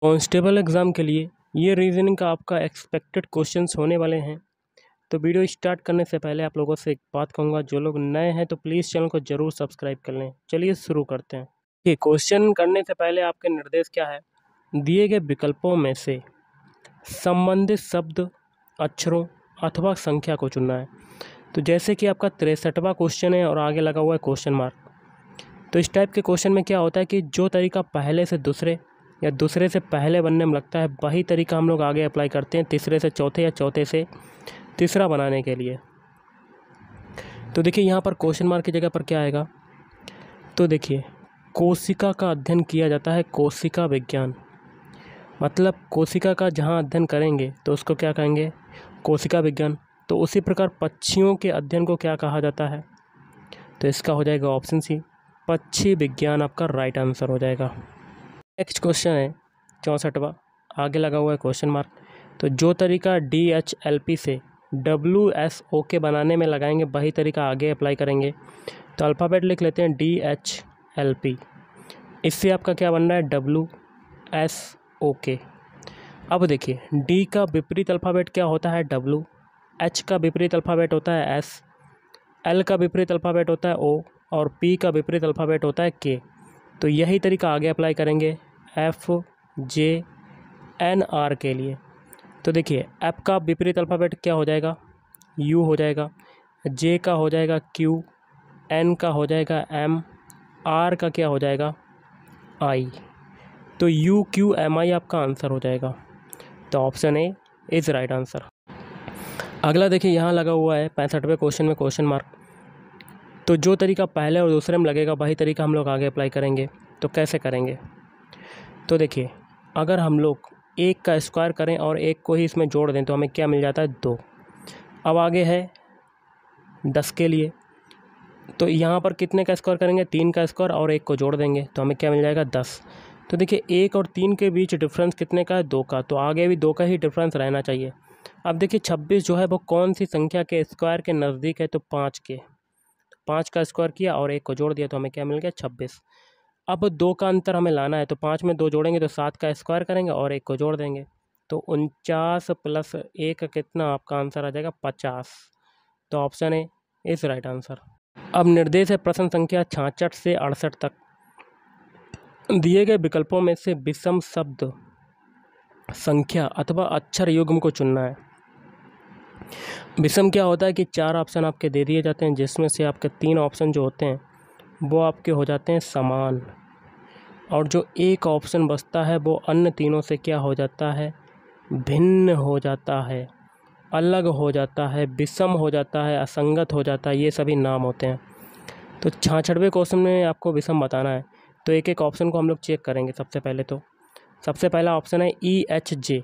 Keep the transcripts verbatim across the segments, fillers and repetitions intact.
Constable exam के लिए ये रीजनिंग का आपका एक्सपेक्टेड क्वेश्चंस होने वाले हैं। तो वीडियो स्टार्ट करने से पहले आप लोगों से एक बात कहूँगा, जो लोग नए हैं तो प्लीज़ चैनल को ज़रूर सब्सक्राइब कर लें। चलिए शुरू करते हैं। ये क्वेश्चन करने से पहले आपके निर्देश क्या है, दिए गए विकल्पों में से संबंधित शब्द, अक्षरों अथवा संख्या को चुनना है। तो जैसे कि आपका तिरसठवां क्वेश्चन है और आगे लगा हुआ है क्वेश्चन मार्क। तो इस टाइप के क्वेश्चन में क्या होता है कि जो तरीका पहले से दूसरे या दूसरे से पहले बनने में लगता है, वही तरीका हम लोग आगे अप्लाई करते हैं तीसरे से चौथे या चौथे से तीसरा बनाने के लिए। तो देखिए यहाँ पर क्वेश्चन मार्क की जगह पर क्या आएगा, तो देखिए कोशिका का अध्ययन किया जाता है, कोशिका विज्ञान। मतलब कोशिका का जहाँ अध्ययन करेंगे तो उसको क्या कहेंगे, कोशिका विज्ञान। तो उसी प्रकार पक्षियों के अध्ययन को क्या कहा जाता है, तो इसका हो जाएगा ऑप्शन सी, पक्षी विज्ञान आपका राइट आंसर हो जाएगा। नेक्स्ट क्वेश्चन है चौंसठवां, आगे लगा हुआ है क्वेश्चन मार्क। तो जो तरीका डी एच एल पी से डब्ल्यू एस ओ के बनाने में लगाएंगे, वही तरीका आगे अप्लाई करेंगे। तो अल्फ़ाबेट लिख लेते हैं डी एच एल पी, इससे आपका क्या बन रहा है, डब्ल्यू एस ओ के। अब देखिए डी का विपरीत अल्फ़ाबेट क्या होता है, डब्ल्यू। एच का विपरीत अल्फ़ाबेट होता है एस, एल का विपरीत अल्फ़ाबेट होता है ओ, और पी का विपरीत अल्फ़ाबेट होता है के। तो यही तरीका आगे अप्लाई करेंगे एफ जे एन आर के लिए। तो देखिए एफ का विपरीत अल्फ़ाबेट क्या हो जाएगा, यू हो जाएगा, जे का हो जाएगा क्यू, एन का हो जाएगा एम, आर का क्या हो जाएगा, आई। तो यू क्यू एम आई आपका आंसर हो जाएगा। तो option A is right answer. अगला देखिए यहाँ लगा हुआ है पैंसठवें क्वेश्चन में क्वेश्चन मार्क। तो जो तरीका पहले और दूसरे में लगेगा, वही तरीका हम लोग आगे अप्लाई करेंगे। तो कैसे करेंगे, तो देखिए अगर हम लोग एक का स्क्वायर करें और एक को ही इसमें जोड़ दें तो हमें क्या मिल जाता है, दो। अब आगे है दस के लिए, तो यहाँ पर कितने का स्क्वायर करेंगे, तीन का स्क्वायर और एक को जोड़ देंगे तो हमें क्या मिल जाएगा, दस। तो देखिए एक और तीन के बीच डिफरेंस कितने का है, दो का। तो आगे भी दो का ही डिफरेंस रहना चाहिए। अब देखिए छब्बीस जो है वो कौन सी संख्या के स्क्वायर के नज़दीक है, तो पाँच के। पाँच का स्क्वायर किया और एक को जोड़ दिया तो हमें क्या मिल गया, छब्बीस। अब दो का अंतर हमें लाना है, तो पाँच में दो जोड़ेंगे तो सात का स्क्वायर करेंगे और एक को जोड़ देंगे तो उनचास प्लस एक कितना आपका आंसर आ जाएगा, पचास। तो option A is right answer. अब निर्देश है प्रश्न संख्या छियासठ से अड़सठ तक। दिए गए विकल्पों में से विषम शब्द, संख्या अथवा अक्षर युग्म को चुनना है। विषम क्या होता है कि चार ऑप्शन आपके दे दिए जाते हैं, जिसमें से आपके तीन ऑप्शन जो होते हैं वो आपके हो जाते हैं समान, और जो एक ऑप्शन बचता है वो अन्य तीनों से क्या हो जाता है, भिन्न हो जाता है, अलग हो जाता है, विषम हो जाता है, असंगत हो जाता है, ये सभी नाम होते हैं। तो छियासठवें क्वेश्चन में आपको विषम बताना है। तो एक एक ऑप्शन को हम लोग चेक करेंगे। सबसे पहले तो सबसे पहला ऑप्शन है ई एच जे।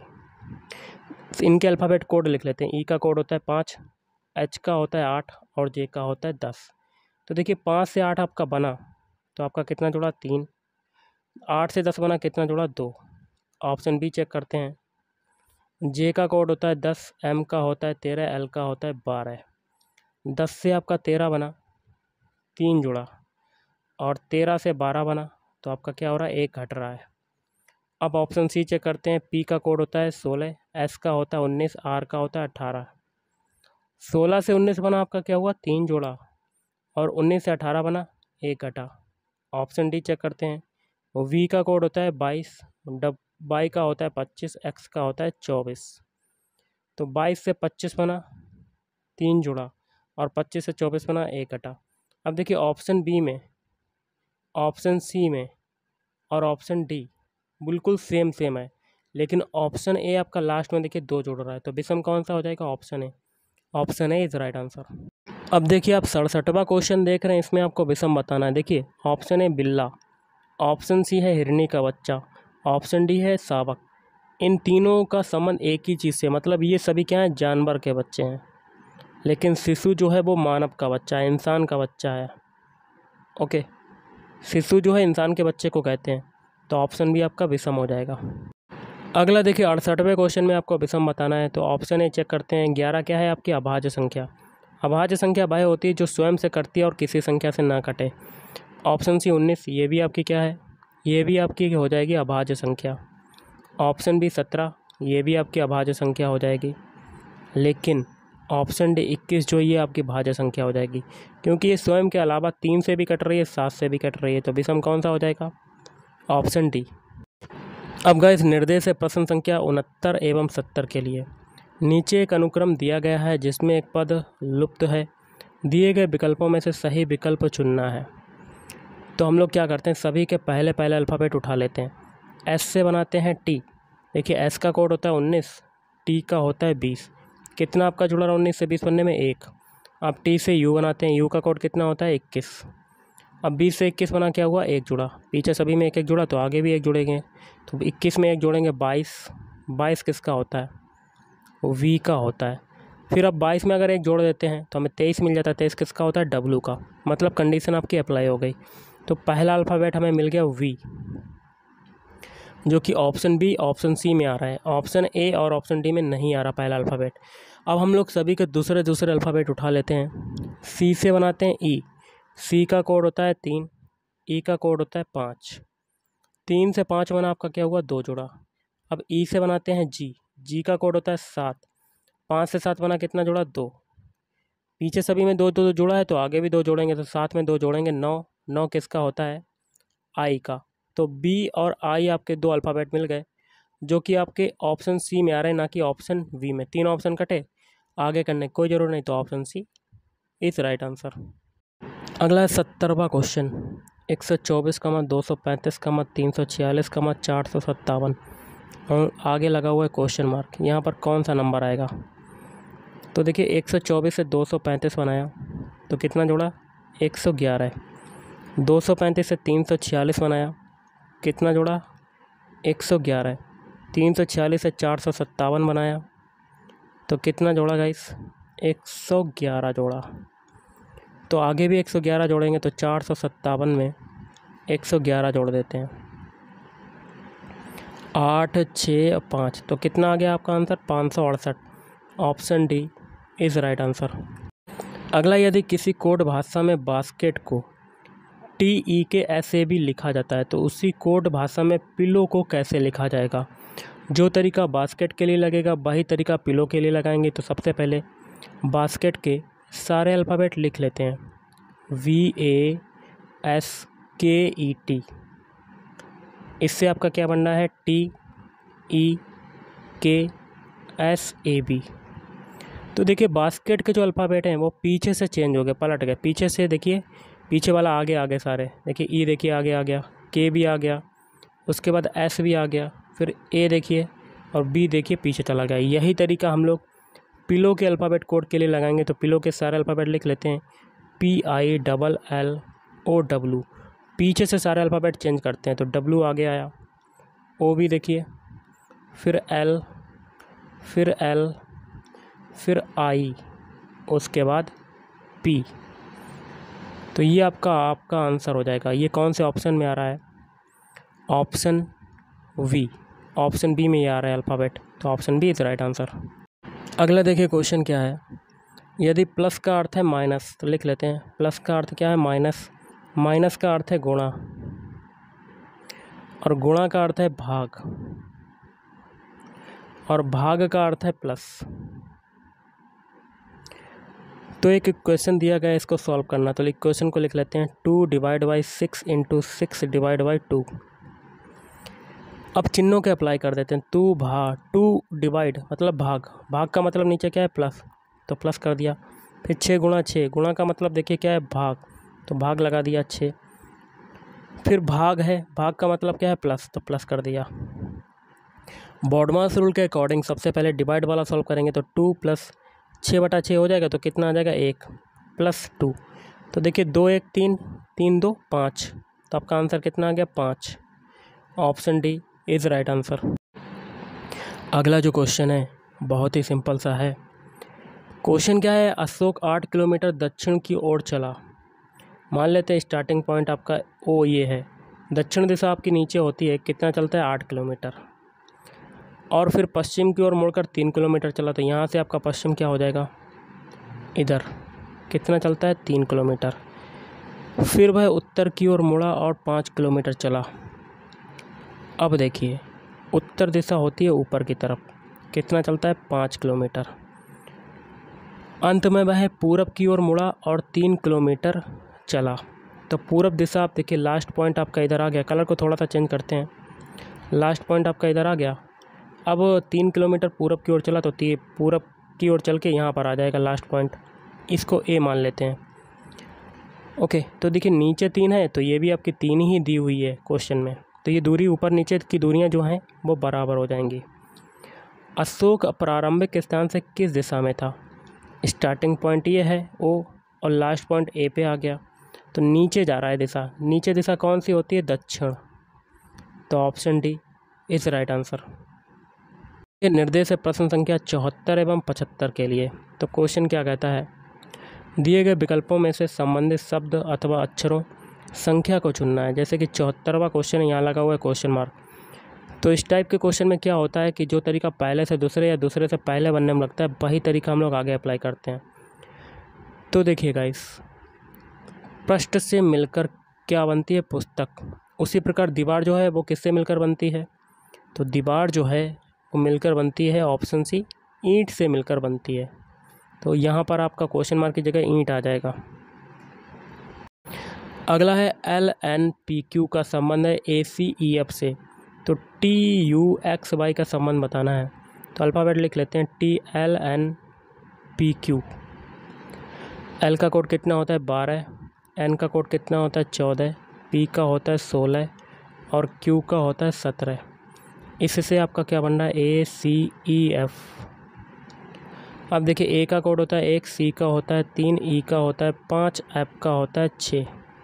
इनके अल्फ़ाबेट कोड लिख लेते हैं। ई का कोड होता है पाँच, एच का होता है आठ और जे का होता है दस। तो देखिए पाँच से आठ आपका बना तो आपका कितना जुड़ा, तीन। आठ से दस बना, कितना जुड़ा, दो। ऑप्शन बी चेक करते हैं। जे का कोड होता है दस, एम का होता है तेरह, एल का होता है बारह। दस से आपका तेरह बना, तीन जुड़ा, और तेरह से बारह बना तो आपका क्या हो रहा है, एक घट रहा है। अब ऑप्शन सी चेक करते हैं। पी का कोड होता है सोलह, एस का होता है उन्नीस, आर का होता है अठारह। सोलह से उन्नीस बना, आपका क्या हुआ, तीन जोड़ा, और उन्नीस से अठारह बना, एक घटा। ऑप्शन डी चेक करते हैं। वी का कोड होता है बाईस, डब वाई का होता है पच्चीस, एक्स का होता है चौबीस। तो बाईस से पच्चीस बना, तीन जुड़ा, और पच्चीस से चौबीस बना, एक घटा। अब देखिए ऑप्शन बी में, ऑप्शन सी में और ऑप्शन डी बिल्कुल सेम सेम है, लेकिन ऑप्शन ए आपका लास्ट में देखिए दो जोड़ रहा है। तो विषम कौन सा हो जाएगा, option A. Option A is right answer. अब देखिए आप सड़सठवां क्वेश्चन देख रहे हैं, इसमें आपको विषम बताना है। देखिए ऑप्शन ए बिल्ला, ऑप्शन सी है हिरनी का बच्चा, ऑप्शन डी है शावक। इन तीनों का संबंध एक ही चीज़ से, मतलब ये सभी क्या हैं, जानवर के बच्चे हैं, लेकिन शिशु जो है वो मानव का बच्चा है, इंसान का बच्चा है। ओके, शिशु जो है इंसान के बच्चे को कहते हैं। तो ऑप्शन बी आपका विषम हो जाएगा। अगला देखिए अड़सठवें क्वेश्चन में आपको विषम बताना है। तो ऑप्शन ए चेक करते हैं। ग्यारह क्या है, आपकी अभाज्य संख्या। अभाज्य संख्या वह होती है जो स्वयं से कटती है और किसी संख्या से ना कटे। ऑप्शन सी उन्नीस, ये भी आपकी क्या है, ये भी आपकी हो जाएगी अभाज्य संख्या। ऑप्शन बी सत्रह, ये भी आपकी अभाज्य संख्या हो जाएगी। लेकिन ऑप्शन डी इक्कीस जो ये आपकी भाज्य संख्या हो जाएगी, क्योंकि ये स्वयं के अलावा तीन से भी कट रही है, सात से भी कट रही है, तो विषम कौन सा हो जाएगा? Option D. अब गाइस निर्देश है प्रश्न संख्या उनहत्तर एवं सत्तर के लिए। नीचे एक अनुक्रम दिया गया है जिसमें एक पद लुप्त है। दिए गए विकल्पों में से सही विकल्प चुनना है। तो हम लोग क्या करते हैं, सभी के पहले पहले अल्फ़ाबेट उठा लेते हैं। एस से बनाते हैं टी। देखिए एस का कोड होता है उन्नीस, टी का होता है बीस। कितना आपका जुड़ा रहा उन्नीस से बीस बनने में? एक। अब टी से यू बनाते हैं, यू का कोड कितना होता है? इक्कीस। अब बीस से इक्कीस बना क्या हुआ? एक जुड़ा। पीछे सभी में एक एक जुड़ा तो आगे भी एक जुड़ेंगे, तो इक्कीस में एक जोड़ेंगे बाईस। बाईस किसका होता है? वी का होता है। फिर अब बाईस में अगर एक जोड़ देते हैं तो हमें तेईस मिल जाता है। तेईस किसका होता है? डब्लू का। मतलब कंडीशन आपकी अप्लाई हो गई। तो पहला अल्फ़ाबेट हमें मिल गया वी, जो कि ऑप्शन बी ऑप्शन सी में आ रहा है। ऑप्शन ए और ऑप्शन डी में नहीं आ रहा पहला अल्फ़ाबेट। अब हम लोग सभी के दूसरे दूसरे अल्फ़ाबेट उठा लेते हैं। सी से बनाते हैं ई। सी का कोड होता है तीन, ई का कोड होता है पाँच। तीन से पाँच बना आपका क्या हुआ? दो जुड़ा। अब ई से बनाते हैं जी। जी का कोड होता है सात। पाँच से सात बना कितना जुड़ा? दो। पीछे सभी में दो दो जुड़ा है तो आगे भी दो जोड़ेंगे, तो सात में दो जोड़ेंगे नौ। नौ किसका होता है? आई का। तो बी और आई आपके दो अल्फ़ाबेट मिल गए, जो कि आपके ऑप्शन सी में आ रहे हैं, ना कि ऑप्शन वी में। तीन ऑप्शन कटे, आगे करने की कोई ज़रूरत नहीं, तो option C is right answer. अगला है सत्तरवां क्वेश्चन। एक सौ चौबीस कमा दो सौ पैंतीस कमा तीन सौ छियालीस कमा चार सौ सत्तावन और आगे लगा हुआ है क्वेश्चन मार्क। यहाँ पर कौन सा नंबर आएगा? तो देखिए एक सौ चौबीस से दो सौ पैंतीस बनाया तो कितना जोड़ा? एक सौ ग्यारह। दो सौ पैंतीस से तीन सौ छियालीस बनाया, कितना जोड़ा? एक सौ ग्यारह। तीन सौ छियालीस से चार सौ सत्तावन बनाया तो कितना जोड़ा गाइस? एक सौ ग्यारह जोड़ा। तो आगे भी एक सौ ग्यारह जोड़ेंगे, तो चार सौ सत्तावन में एक सौ ग्यारह जोड़ देते हैं। आठ, छः, पाँच, तो कितना आ गया आपका आंसर? पाँच सौ अड़सठ। Option D is right answer. अगला, यदि किसी कोड भाषा में बास्केट को टी ई के ऐसे भी लिखा जाता है तो उसी कोड भाषा में पिलो को कैसे लिखा जाएगा? जो तरीका बास्केट के लिए लगेगा वही तरीका पिलो के लिए लगाएंगे। तो सबसे पहले बास्केट के सारे अल्फ़ाबेट लिख लेते हैं। वी ए एस के ई टी। इससे आपका क्या बनना है? टी ई के एस ए बी। तो देखिए बास्केट के जो अल्फ़ाबेट हैं वो पीछे से चेंज हो गए, पलट गए। पीछे से देखिए, पीछे वाला आगे आगे सारे देखिए। ई देखिए आगे आ गया, के भी आ गया, उसके बाद एस भी आ गया, फिर ए देखिए और बी देखिए पीछे चला गया। यही तरीका हम लोग पिलो के अल्फ़ाबेट कोड के लिए लगाएंगे। तो पिलो के सारे अल्फ़ाबेट लिख लेते हैं। P I double L O W. पीछे से सारे अल्फ़ाबेट चेंज करते हैं, तो डब्लू आगे आया, ओ भी देखिए, फिर एल, फिर एल, फिर आई, उसके बाद पी। तो ये आपका आपका आंसर हो जाएगा। ये कौन से ऑप्शन में आ रहा है? Option we. ऑप्शन बी में ये आ रहा है अल्फ़ाबेट, तो option B is right answer. अगला देखिए क्वेश्चन क्या है। यदि प्लस का अर्थ है माइनस, तो लिख लेते हैं प्लस का अर्थ क्या है? माइनस। माइनस का अर्थ है गुणा और गुणा का अर्थ है भाग और भाग का अर्थ है प्लस। तो एक क्वेश्चन दिया गया है, इसको सॉल्व करना। तो क्वेश्चन को लिख लेते हैं two divide by six into six divide by two. अब चिन्हों के अप्लाई कर देते हैं। टू भाग, टू डिवाइड मतलब भाग, भाग का मतलब नीचे क्या है? प्लस, तो प्लस कर दिया। फिर छः गुणा छः, गुणा का मतलब देखिए क्या है? भाग, तो भाग लगा दिया छः। फिर भाग है, भाग का मतलब क्या है? प्लस, तो प्लस कर दिया। बॉडमास रूल के अकॉर्डिंग सबसे पहले डिवाइड वाला सॉल्व करेंगे, तो टू प्लस छः बटा छः हो जाएगा, तो कितना आ जाएगा? एक प्लस टू। तो देखिए दो एक तीन, तीन दो पाँच, तो आपका आंसर कितना आ गया? पाँच। Option D is right answer. अगला जो क्वेश्चन है बहुत ही सिंपल सा है। क्वेश्चन क्या है? अशोक आठ किलोमीटर दक्षिण की ओर चला। मान लेते हैं स्टार्टिंग पॉइंट आपका ओ ये है, दक्षिण दिशा आपकी नीचे होती है, कितना चलता है? आठ किलोमीटर। और फिर पश्चिम की ओर मुड़कर तीन किलोमीटर चला, तो यहाँ से आपका पश्चिम क्या हो जाएगा? इधर कितना चलता है? तीन किलोमीटर। फिर वह उत्तर की ओर मुड़ा और पाँच किलोमीटर चला। अब देखिए उत्तर दिशा होती है ऊपर की तरफ, कितना चलता है पाँच किलोमीटर। अंत में वह पूरब की ओर मुड़ा और तीन किलोमीटर चला। तो पूरब दिशा आप देखिए, लास्ट पॉइंट आपका इधर आ गया, कलर को थोड़ा सा चेंज करते हैं, लास्ट पॉइंट आपका इधर आ गया। अब तीन किलोमीटर पूरब की ओर चला तो ती पूरब की ओर चल के यहाँ पर आ जाएगा लास्ट पॉइंट, इसको ए मान लेते हैं। ओके, तो देखिए नीचे तीन है तो ये भी आपकी तीन ही दी हुई है क्वेश्चन में, तो ये दूरी ऊपर नीचे की दूरियाँ जो हैं वो बराबर हो जाएंगी। अशोक प्रारंभिक स्थान से किस दिशा में था? स्टार्टिंग पॉइंट ये है ओ और लास्ट पॉइंट ए पे आ गया, तो नीचे जा रहा है दिशा। नीचे दिशा कौन सी होती है? दक्षिण। तो option D is right answer. ये निर्देश है प्रश्न संख्या चौहत्तर एवं पचहत्तर के लिए। तो क्वेश्चन क्या कहता है, दिए गए विकल्पों में से संबंधित शब्द अथवा अक्षरों संख्या को चुनना है। जैसे कि चौहत्तरवा क्वेश्चन यहाँ लगा हुआ है क्वेश्चन मार्क। तो इस टाइप के क्वेश्चन में क्या होता है कि जो तरीका पहले से दूसरे या दूसरे से पहले बनने में लगता है वही तरीका हम लोग आगे अप्लाई करते हैं। तो देखिए गाइस, पृष्ठ से मिलकर क्या बनती है? पुस्तक। उसी प्रकार दीवार जो है वो किससे मिलकर बनती है? तो दीवार जो है वो मिलकर बनती है, ऑप्शन सी, ईंट से मिलकर बनती है। तो यहाँ पर आपका क्वेश्चन मार्क की जगह ईंट आ जाएगा। अगला है एल एन पी क्यू का संबंध है ए सी ई एफ से। तो टी यू एक्स वाई का संबंध बताना है। तो अल्फ़ाबेट लिख लेते हैं, T L N P Q. L का कोड कितना होता है? बारह। एन का कोड कितना होता है? चौदह। पी का होता है सोलह और क्यू का होता है सत्रह। इससे आपका क्या बन रहा है? A C E F. अब देखिए, ए का कोड होता है एक, सी का होता है तीन, ई का होता है पाँच, एफ का होता है छः।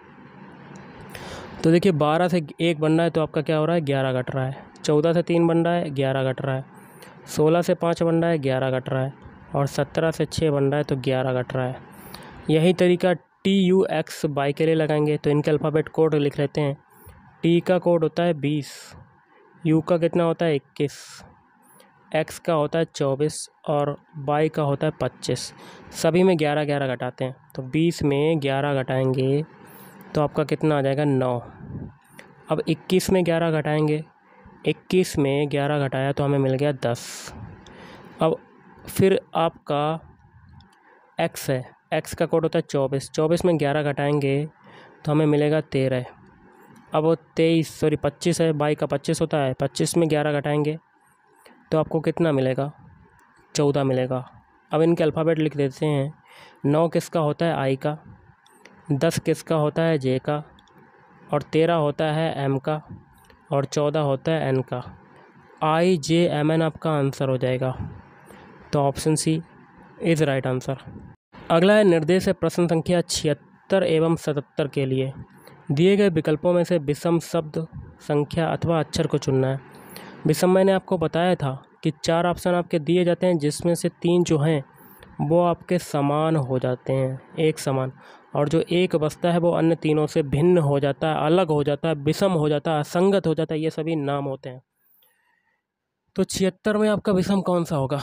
तो देखिए बारह से एक बन रहा है तो आपका क्या हो रहा है? ग्यारह घट रहा है। चौदह से तीन बन रहा है, ग्यारह घट रहा है। सोलह से पाँच बन रहा है, ग्यारह घट रहा है। और सत्रह से छः बन रहा है तो ग्यारह घट रहा है। यही तरीका टी यू एक्स वाई के लिए लगाएंगे। तो इनके अल्फ़ाबेट कोड लिख लेते हैं। टी का कोड होता है बीस, यू का कितना होता है? इक्कीस, एक्स का होता है चौबीस और वाई का होता है पच्चीस। सभी में ग्यारह ग्यारह घटाते हैं, तो बीस में ग्यारह घटाएंगे तो आपका कितना आ जाएगा? नौ। अब इक्कीस में ग्यारह घटाएंगे, इक्कीस में ग्यारह घटाया तो हमें मिल गया दस। अब फिर आपका एक्स है, एक्स का कोड होता है चौबीस, चौबीस में ग्यारह घटाएंगे तो हमें मिलेगा तेरह। अब वो तेईस सॉरी पच्चीस है, वाई का पच्चीस होता है, पच्चीस में ग्यारह घटाएंगे तो आपको कितना मिलेगा? चौदह मिलेगा। अब इनके अल्फ़ाबेट लिख देते हैं। नौ किसका होता है? आई का। दस किसका होता है? जे का। और तेरह होता है एम का। और चौदह होता है एन का। आई जे एम एन आपका आंसर हो जाएगा। तो option C is right answer. अगला है निर्देश है प्रश्न संख्या छिहत्तर एवं सतहत्तर के लिए। दिए गए विकल्पों में से विषम शब्द, संख्या अथवा अक्षर को चुनना है। विषम मैंने आपको बताया था कि चार ऑप्शन आपके दिए जाते हैं, जिसमें से तीन जो हैं वो आपके समान हो जाते हैं, एक समान, और जो एक बचता है वो अन्य तीनों से भिन्न हो जाता है, अलग हो जाता है, विषम हो जाता है, असंगत हो जाता है। ये सभी नाम होते हैं। तो छिहत्तर में आपका विषम कौन सा होगा?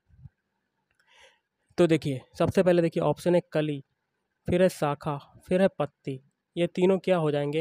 तो देखिए, सबसे पहले देखिए ऑप्शन है कली, फिर है शाखा, फिर है पत्ती। ये तीनों क्या हो जाएंगे?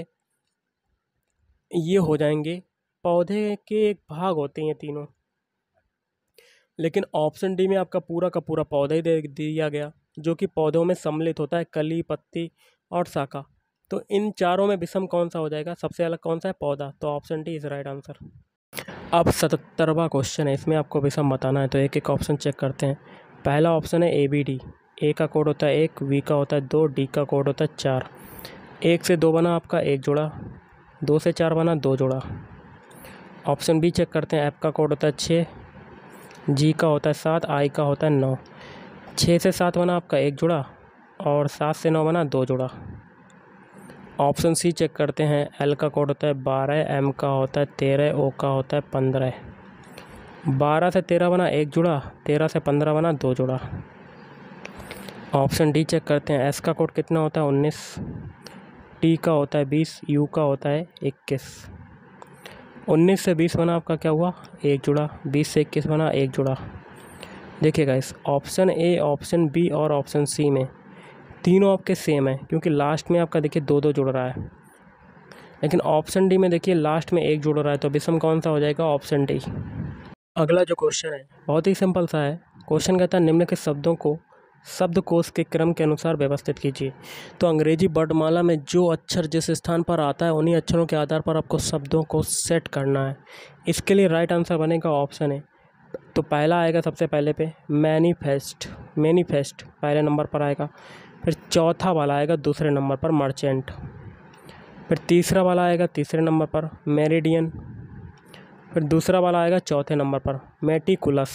ये हो जाएंगे पौधे के एक भाग होते हैं ये तीनों। लेकिन ऑप्शन डी में आपका पूरा का पूरा पौधा ही दे दिया गया, जो कि पौधों में सम्मिलित होता है, कली, पत्ती और शाखा। तो इन चारों में विषम कौन सा हो जाएगा? सबसे अलग कौन सा है? पौधा। तो option D is right answer. अब सतहत्तरवां क्वेश्चन है, इसमें आपको विषम बताना है। तो एक एक ऑप्शन चेक करते हैं। पहला ऑप्शन है ए बी डी। ए का कोड होता है एक, वी का होता है दो, डी का कोड होता है चार। एक से दो बना आपका एक जोड़ा, दो से चार बना दो जोड़ा। ऑप्शन बी चेक करते हैं। एफ का कोड होता है छः, जी का होता है सात, आई का होता है नौ। छः से सात बना आपका एक जोड़ा और सात से नौ बना दो जोड़ा। ऑप्शन सी चेक करते हैं। एल का कोड होता है बारह, एम का होता है तेरह, ओ का होता है पंद्रह। बारह से तेरह बना एक जोड़ा, तेरह से पंद्रह बना दो जोड़ा। ऑप्शन डी चेक करते हैं। एस का कोड कितना होता है? उन्नीस, टी का होता है बीस, यू का होता है इक्कीस। उन्नीस से बीस बना आपका क्या हुआ? एक जुड़ा। बीस से इक्कीस बना एक जुड़ा। देखिएगा, इस ऑप्शन ए, ऑप्शन बी और ऑप्शन सी में तीनों आपके सेम है, क्योंकि लास्ट में आपका देखिए दो दो जुड़ रहा है। लेकिन ऑप्शन डी में देखिए लास्ट में एक जुड़ रहा है, तो विषम कौन सा हो जाएगा? Option D. अगला जो क्वेश्चन है बहुत ही सिंपल सा है। क्वेश्चन कहता है निम्नलिखित शब्दों को शब्दकोश के क्रम के अनुसार व्यवस्थित कीजिए। तो अंग्रेजी वर्णमाला में जो अक्षर जिस स्थान पर आता है उन्हीं अक्षरों के आधार पर आपको शब्दों को सेट करना है। इसके लिए राइट आंसर बनेगा ऑप्शन ए। तो पहला आएगा सबसे पहले पे मैनिफेस्ट, मैनिफेस्ट पहले नंबर पर आएगा। फिर चौथा वाला आएगा दूसरे नंबर पर मर्चेंट। फिर तीसरा वाला आएगा तीसरे नंबर पर मेरिडियन। फिर दूसरा वाला आएगा चौथे नंबर पर मेटिकुलस।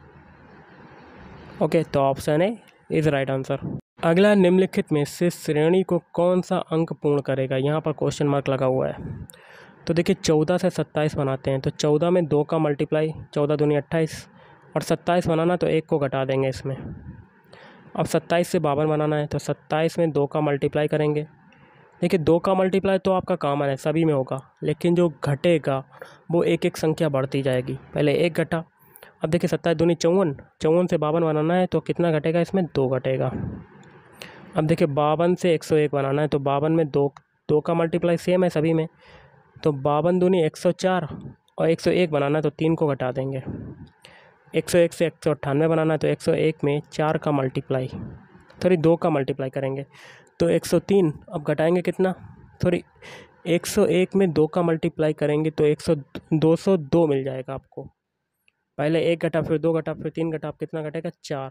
ओके, तो option A is right answer. अगला, निम्नलिखित में से श्रेणी को कौन सा अंक पूर्ण करेगा? यहाँ पर क्वेश्चन मार्क लगा हुआ है। तो देखिए चौदह से सत्ताईस बनाते हैं, तो चौदह में दो का मल्टीप्लाई, चौदह दूनी अट्ठाईस, और सत्ताईस बनाना तो एक को घटा देंगे इसमें। अब सत्ताईस से बावन बनाना है, तो सत्ताईस में दो का मल्टीप्लाई करेंगे। देखिए दो का मल्टीप्लाई तो आपका कॉमन है, सभी में होगा, लेकिन जो घटेगा वो एक एक संख्या बढ़ती जाएगी। पहले एक घटा, अब देखिए सत्ताईस दूनी चौवन, चौवन से बावन बनाना है तो कितना घटेगा इसमें? दो घटेगा। अब देखिए बावन से एक सौ एक बनाना है, तो बावन में दो दो का मल्टीप्लाई सेम है सभी में, तो बावन दूनी एक सौ चार, और एक सौ एक बनाना है तो तीन को घटा देंगे। एक सौ एक से एक सौ अट्ठानवे बनाना है, तो एक सौ एक में चार का मल्टीप्लाई, सॉरी दो का मल्टीप्लाई करेंगे तो एक सौ तीन। अब घटाएंगे कितना? सॉरी एक सौ एक में दो का मल्टीप्लाई करेंगे तो एक सौ दो सौ दो मिल जाएगा आपको। पहले एक घटा, फिर दो घटा, फिर तीन घटा, अब कितना घटेगा? चार।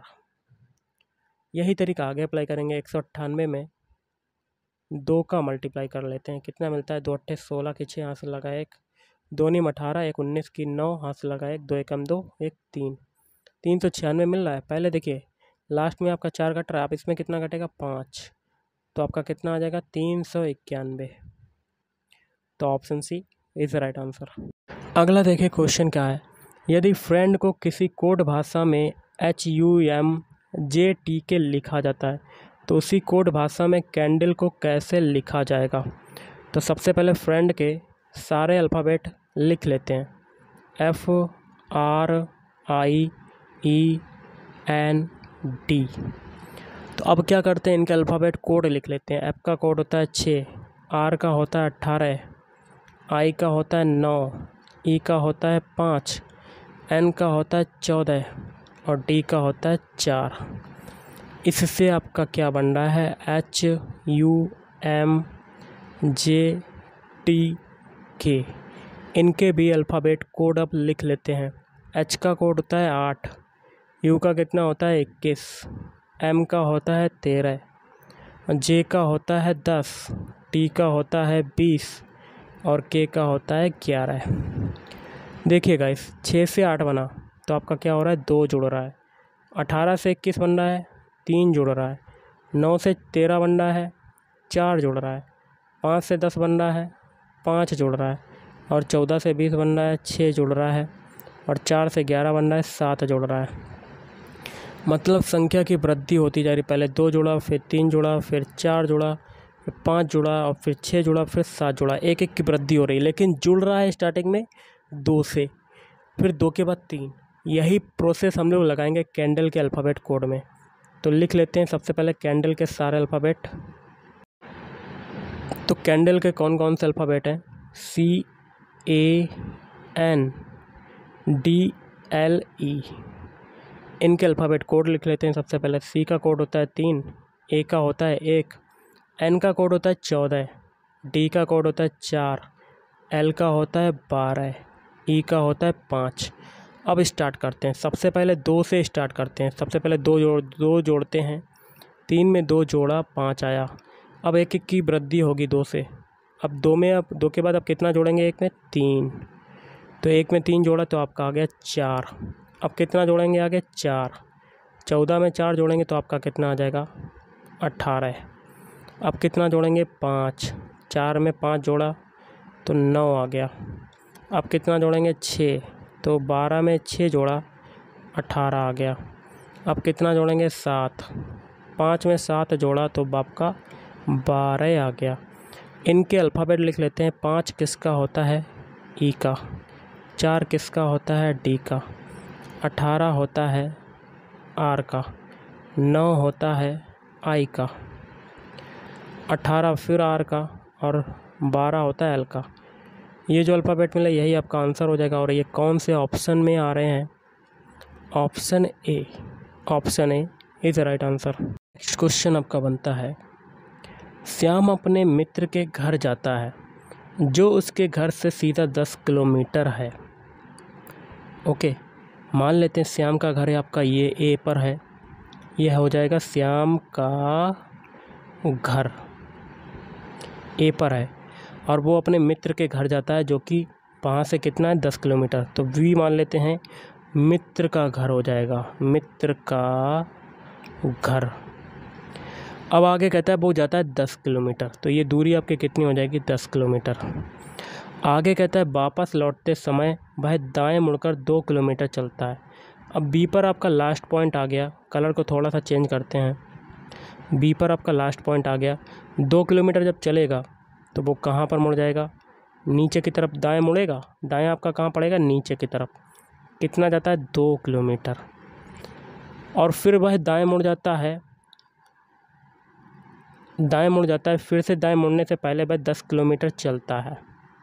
यही तरीका आगे अप्लाई करेंगे। एक सौ अट्ठानवे में दो का मल्टीप्लाई कर लेते हैं, कितना मिलता है? दो अट्ठे सोलह की छः, हाथ से लगा एक, दो नीम अठारह, एक उन्नीस की नौ, हाथ से लगा एक, दो एकम दो, एक तीन, तीन सौ छियानवे मिल रहा है। पहले देखिए लास्ट में आपका चार घट रहा है, आप इसमें कितना घटेगा? पाँच, तो आपका कितना आ जाएगा? तीन सौ इक्यानवे। तो option C is right answer. अगला देखिए क्वेश्चन क्या है। यदि फ्रेंड को किसी कोड भाषा में H U M J T K लिखा जाता है तो उसी कोड भाषा में कैंडल को कैसे लिखा जाएगा? तो सबसे पहले फ्रेंड के सारे अल्फ़ाबेट लिख लेते हैं, F R I E N D. तो अब क्या करते हैं, इनके अल्फ़ाबेट कोड लिख लेते हैं। एफ का कोड होता है छः, आर का होता है अट्ठारह, आई का होता है नौ, ई का होता है पाँच, एन का होता है चौदह, और डी का होता है चार। इससे आपका क्या बन रहा है? H U M J T K. इनके भी अल्फ़ाबेट कोड अब लिख लेते हैं। एच का कोड होता है आठ, यू का कितना होता है? इक्कीस, एम का होता है तेरह, जे का होता है दस, टी का होता है बीस, और के का होता है ग्यारह। देखिएगा इस छः से आठ बना तो आपका क्या हो रहा है? दो जुड़ रहा है। अठारह से इक्कीस बन रहा है, तीन जुड़ रहा है। नौ से तेरह बन रहा है, चार जुड़ रहा है। पाँच से दस बन रहा है, पाँच जुड़ रहा है। और चौदह से बीस बन रहा है, छः जुड़ रहा है। और चार से ग्यारह बन रहा है, सात जुड़ रहा है। मतलब संख्या की वृद्धि होती जा रही। पहले दो जुड़ा, फिर तीन जुड़ा, फिर चार जुड़ा, फिर पाँच जुड़ा, और फिर छः जुड़ा, फिर सात जुड़ा। एक एक की वृद्धि हो रही है, लेकिन जुड़ रहा है स्टार्टिंग में दो से, फिर दो के बाद तीन। यही प्रोसेस हम लोग लगाएंगे कैंडल के अल्फ़ाबेट कोड में। तो लिख लेते हैं सबसे पहले कैंडल के सारे अल्फ़ाबेट। तो कैंडल के कौन कौन से अल्फ़ाबेट हैं? C A N D L E. इनके अल्फ़ाबेट कोड लिख लेते हैं सबसे पहले। सी का कोड होता है तीन, ए का होता है एक, एन का कोड होता है चौदह, डी का कोड होता है चार, एल का होता है बारह, ई का होता है पाँच। अब स्टार्ट करते हैं। सबसे पहले दो से स्टार्ट करते हैं। सबसे पहले दो जोड़ दो जोड़ते हैं। तीन में दो जोड़ा, पाँच आया। अब एक एक की वृद्धि होगी दो से। अब दो में अब दो के बाद अब कितना जोड़ेंगे? एक में तीन, तो एक में तीन जोड़ा तो आपका आ गया चार। अब कितना जोड़ेंगे आगे? चार। चौदह में चार जोड़ेंगे तो आपका कितना आ जाएगा? अट्ठारह। अब कितना जोड़ेंगे? पाँच। चार में पाँच जोड़ा तो नौ आ गया। अब कितना जोड़ेंगे? छः, तो बारह में छः जोड़ा, अठारह आ गया। अब कितना जोड़ेंगे? सात। पाँच में सात जोड़ा तो आपका बारह आ गया। इनके अल्फ़ाबेट लिख लेते हैं। पाँच किसका होता है? ई का। चार किसका होता है? डी का। अठारह होता है आर का। नौ होता है आई का। अठारह फिर आर का, और बारह होता है एल का। ये जो अल्फ़ाबेट मिला यही आपका आंसर हो जाएगा। और ये कौन से ऑप्शन में आ रहे हैं? Option A, option A is right answer. Next question आपका बनता है, श्याम अपने मित्र के घर जाता है जो उसके घर से सीधा दस किलोमीटर है। ओके, मान लेते हैं श्याम का घर है आपका ये ए पर है, ये हो जाएगा श्याम का घर ए पर है, और वो अपने मित्र के घर जाता है जो कि वहाँ से कितना है, दस किलोमीटर। तो वी मान लेते हैं मित्र का घर हो जाएगा, मित्र का घर। अब आगे कहता है वो जाता है दस किलोमीटर, तो ये दूरी आपकी कितनी हो जाएगी, दस किलोमीटर। आगे कहता है वापस लौटते समय वह दाएं मुड़कर दो किलोमीटर चलता है। अब बी पर आपका लास्ट पॉइंट आ गया, कलर को थोड़ा सा चेंज करते हैं। बी पर आपका लास्ट पॉइंट आ गया, दो किलोमीटर जब चलेगा तो वो कहाँ पर मुड़ जाएगा, नीचे की तरफ दाएं मुड़ेगा। दाएं आपका कहाँ पड़ेगा, नीचे की तरफ। कितना जाता है, दो किलोमीटर। और फिर वह दाएं मुड़ जाता है, दाएं मुड़ जाता है फिर से दाएं मुड़ने से पहले वह दस किलोमीटर चलता है।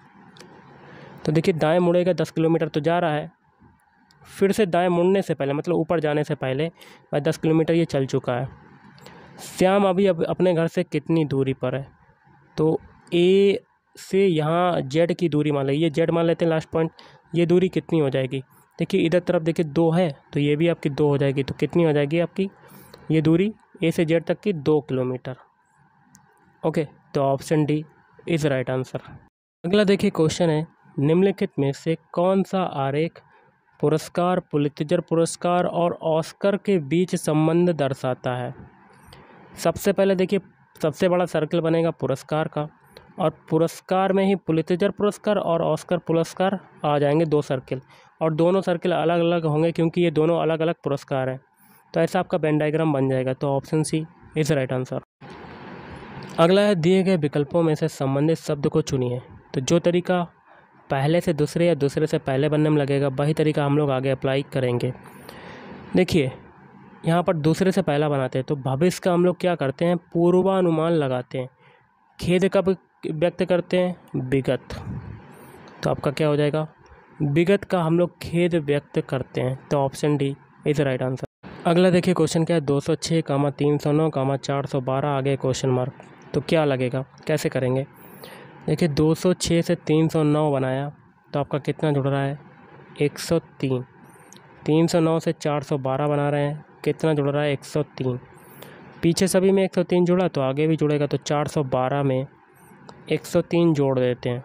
तो देखिए दाएं मुड़ेगा, दस किलोमीटर तो जा रहा है, फिर से दाएं मुड़ने से पहले मतलब ऊपर जाने से पहले वह दस किलोमीटर ये चल चुका है। श्याम अभी अब अपने घर से कितनी दूरी पर है, तो ए से यहाँ जेड की दूरी मान लीजिए, जेड मान लेते हैं लास्ट पॉइंट। ये दूरी कितनी हो जाएगी, देखिए इधर तरफ देखिए दो है तो ये भी आपकी दो हो जाएगी। तो कितनी हो जाएगी आपकी ये दूरी ए से जेड तक की, दो किलोमीटर। ओके, तो option D is right answer. अगला देखिए क्वेश्चन है, निम्नलिखित में से कौन सा आरेख पुरस्कार, पुलित्जर पुरस्कार और ऑस्कर के बीच संबंध दर्शाता है? सबसे पहले देखिए सबसे बड़ा सर्कल बनेगा पुरस्कार का, और पुरस्कार में ही पुलित्जर पुरस्कार और ऑस्कर पुरस्कार आ जाएंगे, दो सर्कल। और दोनों सर्कल अलग अलग होंगे क्योंकि ये दोनों अलग अलग पुरस्कार हैं। तो ऐसा आपका वेन डायग्राम बन जाएगा। तो option C is right answer. अगला है, दिए गए विकल्पों में से संबंधित शब्द को चुनिए। तो जो तरीका पहले से दूसरे या दूसरे से पहले बनने में लगेगा वही तरीका हम लोग आगे अप्लाई करेंगे। देखिए यहाँ पर दूसरे से पहला बनाते हैं, तो भविष्य का हम लोग क्या करते हैं, पूर्वानुमान लगाते हैं। खेद कब व्यक्त करते हैं, विगत। तो आपका क्या हो जाएगा, विगत का हम लोग खेद व्यक्त करते हैं। तो option D is right answer. अगला देखिए क्वेश्चन क्या है, दो सौ छः कामा तीन सौ नौ कामा चार सौ बारह आगे क्वेश्चन मार्क। तो क्या लगेगा, कैसे करेंगे? देखिए दो सौ छः से तीन सौ नौ बनाया तो आपका कितना जुड़ रहा है, एक सौ तीन। तीन सौ नौ से चार सौ बारह बना रहे हैं, कितना जुड़ रहा है, एक सौ तीन। पीछे सभी में एक सौ तीन जुड़ा तो आगे भी जुड़ेगा, तो चार सौ बारह में एक सौ तीन जोड़ देते हैं,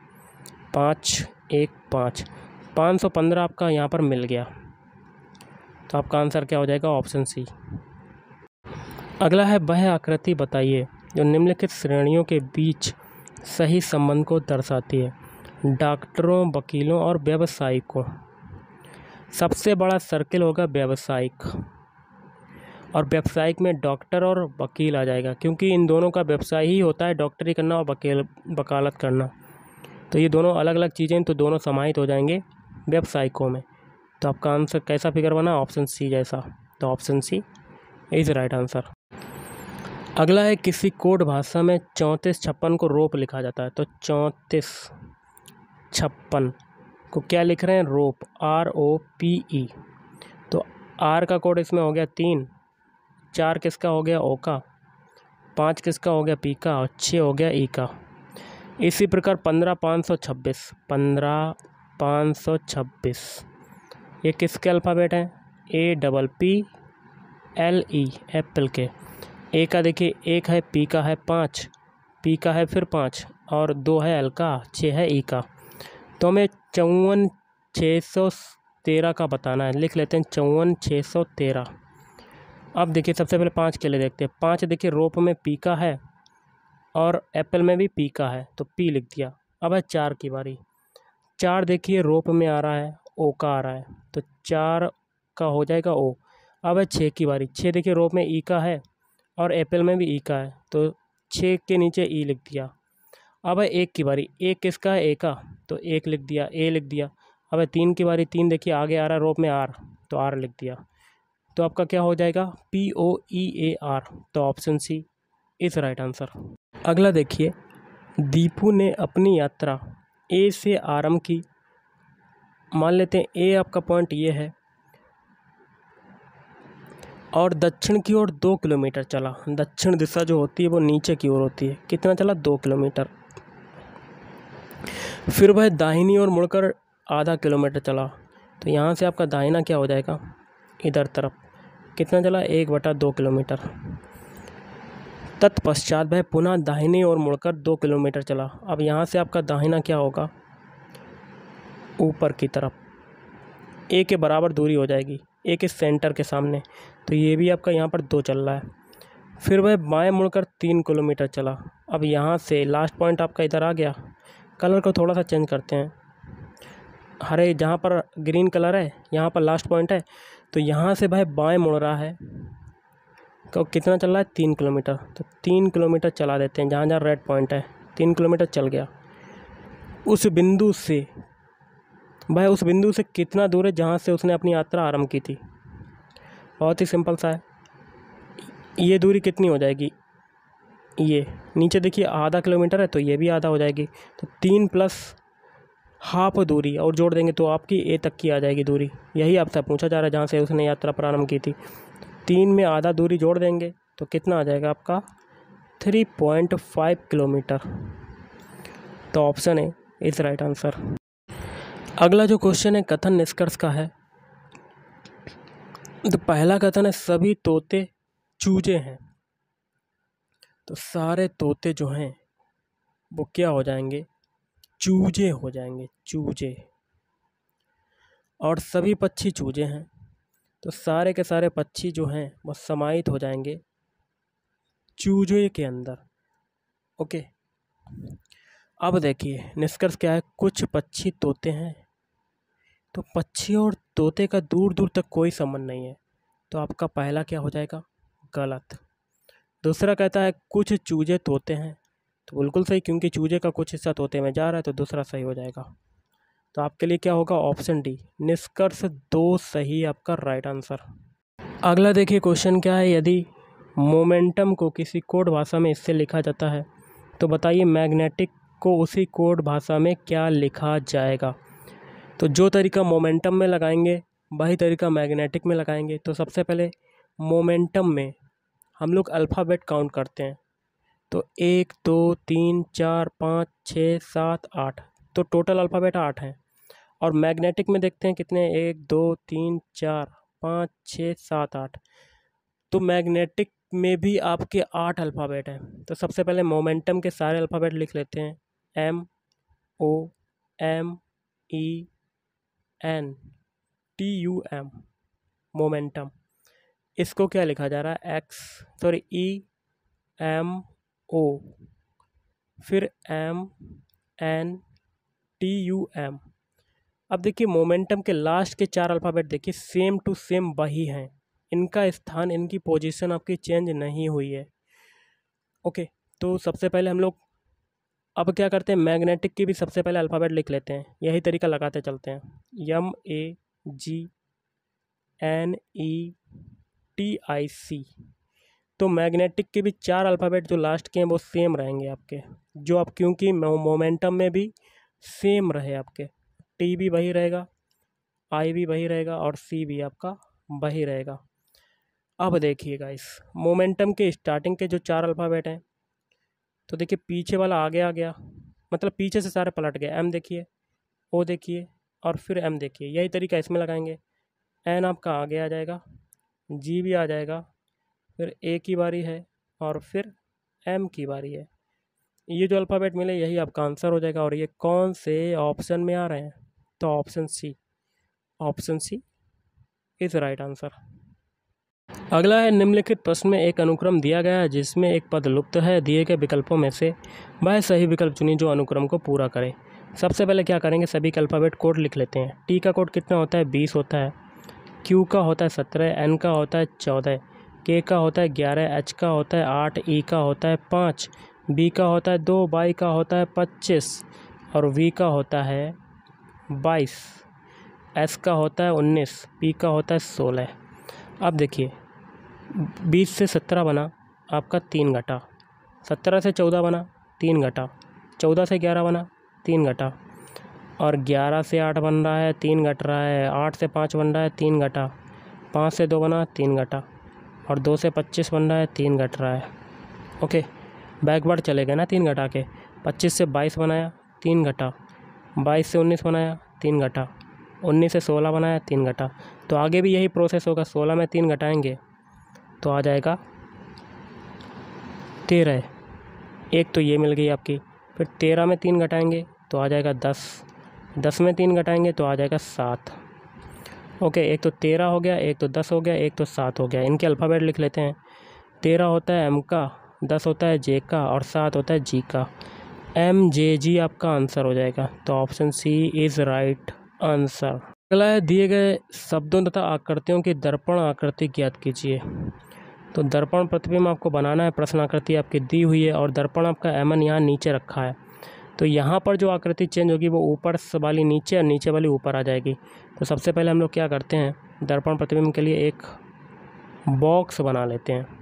पाँच एक पाँच, पाँच सौ पंद्रह आपका यहाँ पर मिल गया। तो आपका आंसर क्या हो जाएगा, ऑप्शन सी। अगला है, वह आकृति बताइए जो निम्नलिखित श्रेणियों के बीच सही संबंध को दर्शाती है। डॉक्टरों, वकीलों और व्यावसायिकों। सबसे बड़ा सर्किल होगा व्यावसायिक, और व्यावसायिक में डॉक्टर और वकील आ जाएगा क्योंकि इन दोनों का व्यवसाय ही होता है डॉक्टरी करना और वकील वकालत करना। तो ये दोनों अलग अलग चीज़ें, तो दोनों समाहित हो जाएंगे व्यावसायिकों में। तो आपका आंसर कैसा फिगर बना, ऑप्शन सी जैसा। तो option C is right answer. अगला है, किसी कोड भाषा में चौंतीस छप्पन को रोप लिखा जाता है। तो चौंतीस छप्पन को क्या लिख रहे हैं, रोप, आर ओ पी ई। तो आर का कोड इसमें हो गया तीन, चार किसका हो गया, ओ का, पाँच किसका हो गया, पी का, और छः हो गया ई का। इसी प्रकार पंद्रह पाँच सौ छब्बीस, पंद्रह पाँच सौ छब्बीस ये किसके अल्फ़ाबेट हैं, A double P L E, apple के। ए का देखिए एक है, पी का है पाँच, पी का है फिर पाँच, और दो है एल का, छः है ई का। तो हमें चौवन छः सौ तेरह का बताना है, लिख लेते हैं चौवन छः सौ तेरह। अब देखिए सबसे पहले पाँच के लिए देखते हैं। पाँच देखिए रोप में पी का है और एप्पल में भी पी का है, तो पी लिख दिया। अब है चार की बारी। चार देखिए रोप में आ रहा है, ओ का आ रहा है, तो चार का हो जाएगा ओ। अब है छः की बारी। छः देखिए रोप में ई का है और एप्पल में भी ई का है, तो छः के नीचे ई लिख दिया। अब है एक की बारी। एक किसका है, ए का, तो एक लिख दिया, ए लिख दिया। अब है तीन की बारी। तीन देखिए आगे आ रहा है रोप में आर, तो आर लिख दिया। तो आपका क्या हो जाएगा, P O E A R. तो option C is right answer. अगला देखिए, दीपू ने अपनी यात्रा ए से आरंभ की। मान लेते हैं ए आपका पॉइंट ये है और दक्षिण की ओर दो किलोमीटर चला। दक्षिण दिशा जो होती है वो नीचे की ओर होती है। कितना चला? दो किलोमीटर। फिर वह दाहिनी ओर मुड़कर आधा किलोमीटर चला। तो यहाँ से आपका दाहिना क्या हो जाएगा? इधर तरफ। कितना चला? एक बटा दो किलोमीटर। तत्पश्चात वह पुनः दाहिनी ओर मुड़कर दो किलोमीटर चला। अब यहाँ से आपका दाहिना क्या होगा? ऊपर की तरफ। ए के बराबर दूरी हो जाएगी, ए के सेंटर के सामने। तो ये भी आपका यहाँ पर दो चल रहा है। फिर वह बाएं मुड़कर तीन किलोमीटर चला। अब यहाँ से लास्ट पॉइंट आपका इधर आ गया। कलर को थोड़ा सा चेंज करते हैं। हरे जहाँ पर ग्रीन कलर है यहाँ पर लास्ट पॉइंट है। तो यहाँ से भाई बाएं मुड़ रहा है। तो कितना चल रहा है? तीन किलोमीटर। तो तीन किलोमीटर चला देते हैं जहाँ जहाँ रेड पॉइंट है। तीन किलोमीटर चल गया। उस बिंदु से भाई उस बिंदु से कितना दूर है जहाँ से उसने अपनी यात्रा आरंभ की थी? बहुत ही सिंपल सा है। ये दूरी कितनी हो जाएगी? ये नीचे देखिए आधा किलोमीटर है तो ये भी आधा हो जाएगी। तो तीन प्लस हाफ दूरी और जोड़ देंगे तो आपकी ए तक की आ जाएगी दूरी। यही आपसे पूछा जा रहा है जहाँ से उसने यात्रा प्रारंभ की थी। तीन में आधा दूरी जोड़ देंगे तो कितना आ जाएगा आपका? Three point five kilometre. तो option A is right answer. अगला जो क्वेश्चन है कथन निष्कर्ष का है। तो पहला कथन है सभी तोते चूजे हैं। तो सारे तोते जो हैं वो क्या हो जाएंगे? चूजे हो जाएंगे, चूजे। और सभी पक्षी चूजे हैं तो सारे के सारे पक्षी जो हैं वो समाहित हो जाएंगे चूजे के अंदर। ओके, अब देखिए निष्कर्ष क्या है। कुछ पक्षी तोते हैं। तो पक्षी और तोते का दूर दूर तक कोई संबंध नहीं है। तो आपका पहला क्या हो जाएगा? गलत। दूसरा कहता है कुछ चूजे तोते हैं। तो बिल्कुल सही, क्योंकि चूजे का कुछ हिस्सा तोते में जा रहा है तो दूसरा सही हो जाएगा। तो आपके लिए क्या होगा? ऑप्शन डी निष्कर्ष दो सही आपका राइट आंसर। अगला देखिए क्वेश्चन क्या है। यदि मोमेंटम को किसी कोड भाषा में इससे लिखा जाता है तो बताइए मैग्नेटिक को उसी कोड भाषा में क्या लिखा जाएगा? तो जो तरीका मोमेंटम में लगाएंगे वही तरीका मैग्नेटिक में लगाएंगे। तो सबसे पहले मोमेंटम में हम लोग अल्फ़ाबेट काउंट करते हैं। तो एक दो तीन चार पाँच छः सात आठ, तो टोटल अल्फ़ाबेट आठ हैं। और मैग्नेटिक में देखते हैं कितने? एक दो तीन चार पाँच छः सात आठ। तो मैग्नेटिक में भी आपके आठ अल्फ़ाबेट हैं। तो सबसे पहले मोमेंटम के सारे अल्फ़ाबेट लिख लेते हैं। M O M E N T U M, momentum. इसको क्या लिखा जा रहा है? X sorry E M O, फिर M N T U M. अब देखिए मोमेंटम के लास्ट के चार अल्फ़ाबेट देखिए सेम टू सेम वही हैं। इनका स्थान, इनकी पोजीशन आपकी चेंज नहीं हुई है। ओके, तो सबसे पहले हम लोग अब क्या करते हैं? मैग्नेटिक की भी सबसे पहले अल्फ़ाबेट लिख लेते हैं। यही तरीका लगाते चलते हैं। M A G N E T I C. तो मैग्नेटिक के भी चार अल्फ़ाबेट जो लास्ट के हैं वो सेम रहेंगे आपके, जो आप क्योंकि मोमेंटम में भी सेम रहे आपके। टी भी वही रहेगा, आई भी वही रहेगा और सी भी आपका वही रहेगा। अब देखिएगा इस मोमेंटम के स्टार्टिंग के जो चार अल्फ़ाबेट हैं तो देखिए पीछे वाला आगे आ गया, मतलब पीछे से सारे पलट गए। एम देखिए, ओ देखिए और फिर एम देखिए। यही तरीका इसमें लगाएंगे। एन आपका आगे आ जाएगा, जी भी आ जाएगा, फिर ए की बारी है और फिर एम की बारी है। ये जो अल्फ़ाबेट मिले यही आपका आंसर हो जाएगा। और ये कौन से ऑप्शन में आ रहे हैं? तो option C, option C is right answer. अगला है निम्नलिखित प्रश्न में एक अनुक्रम दिया गया है जिसमें एक पद लुप्त है। दिए गए विकल्पों में से वह सही विकल्प चुनिए जो अनुक्रम को पूरा करे। सबसे पहले क्या करेंगे? सभी के अल्फ़ाबेट कोड लिख लेते हैं। टी का कोड कितना होता है? बीस होता है। क्यू का होता है सत्रह, एन का होता है चौदह, के का होता है ग्यारह, एच का होता है आठ, ई का होता है पाँच, बी का होता है दो, वाई का होता है पच्चीस और वी का होता है बाईस, एस का होता है उन्नीस, पी का होता है सोलह। अब देखिए बीस से सत्रह बना आपका तीन घटा, सत्रह से चौदह बना तीन घटा, चौदह से ग्यारह बना, तीन घटा। और ग्यारह से आठ बन रहा है, तीन घट रहा है। आठ से पाँच बन रहा है, तीन घटा। पाँच से दो बना, तीन घटा। और दो से पच्चीस बन रहा है, तीन घट रहा है। ओके, बैकवर्ड चले गए ना तीन घटा के। पच्चीस से बाईस बनाया, तीन घटा। बाईस से उन्नीस बनाया, तीन घटा। उन्नीस से सोलह बनाया, तीन घटा। तो आगे भी यही प्रोसेस होगा। सोलह में तीन घटाएंगे तो आ जाएगा तेरह। एक तो ये मिल गई आपकी। फिर तेरह में तीन घटाएंगे तो आ जाएगा दस। दस में तीन घटाएंगे तो आ जाएगा सात। ओके, एक तो तेरह हो गया, एक तो दस हो गया, एक तो सात हो गया। इनके अल्फ़ाबेट लिख लेते हैं। तेरह होता है एम का, दस होता है जे का और सात होता है जी का। एम जे जी आपका आंसर हो जाएगा। तो option C is right answer. अगला है, दिए गए शब्दों तथा आकृतियों की दर्पण आकृति ज्ञात कीजिए। तो दर्पण प्रतिबिंब आपको बनाना है। प्रश्न आकृति आपकी दी हुई है और दर्पण आपका एमन यहाँ नीचे रखा है। तो यहाँ पर जो आकृति चेंज होगी वो ऊपर वाली नीचे और नीचे वाली ऊपर आ जाएगी। तो सबसे पहले हम लोग क्या करते हैं, दर्पण प्रतिबिंब के लिए एक बॉक्स बना लेते हैं।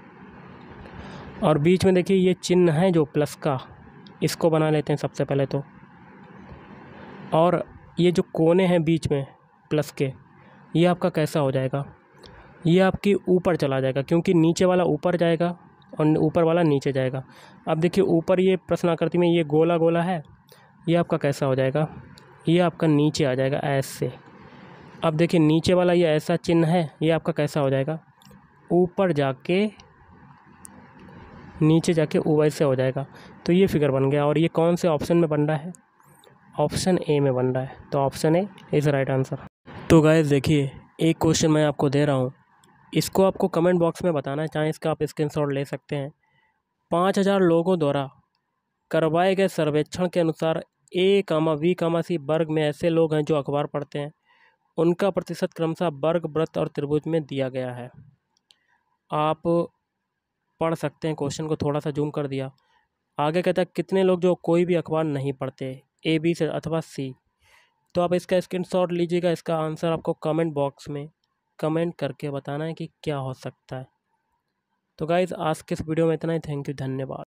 और बीच में देखिए ये चिन्ह है जो प्लस का, इसको बना लेते हैं सबसे पहले तो। और ये जो कोने हैं बीच में प्लस के, ये आपका कैसा हो जाएगा, ये आपकी ऊपर चला जाएगा, क्योंकि नीचे वाला ऊपर जाएगा और ऊपर वाला नीचे जाएगा। अब देखिए ऊपर ये प्रश्न आकृति में ये गोला गोला है, ये आपका कैसा हो जाएगा, ये आपका नीचे आ जाएगा ऐसे। अब देखिए नीचे वाला ये ऐसा चिन्ह है, ये आपका कैसा हो जाएगा, ऊपर जाके नीचे जाके वैसे हो जाएगा। तो ये फिगर बन गया। और ये कौन से ऑप्शन में बन रहा है, ऑप्शन ए में बन रहा है। तो option A is right answer. तो गाइस देखिए, एक क्वेश्चन मैं आपको दे रहा हूँ, इसको आपको कमेंट बॉक्स में बताना है, चाहे इसका आप स्क्रीनशॉट ले सकते हैं। पाँच हज़ार लोगों द्वारा करवाए गए सर्वेक्षण के अनुसार ए कामा वी कामा सी वर्ग में ऐसे लोग हैं जो अखबार पढ़ते हैं, उनका प्रतिशत क्रमशः वर्ग, वृत्त और त्रिभुज में दिया गया है। आप पढ़ सकते हैं, क्वेश्चन को थोड़ा सा जूम कर दिया। आगे कहता है कितने लोग जो कोई भी अखबार नहीं पढ़ते, ए बी से अथवा सी। तो आप इसका स्क्रीनशॉट लीजिएगा। इसका आंसर आपको कमेंट बॉक्स में कमेंट करके बताना है कि क्या हो सकता है। तो गाइज़ आज के इस वीडियो में इतना ही। थैंक यू, धन्यवाद।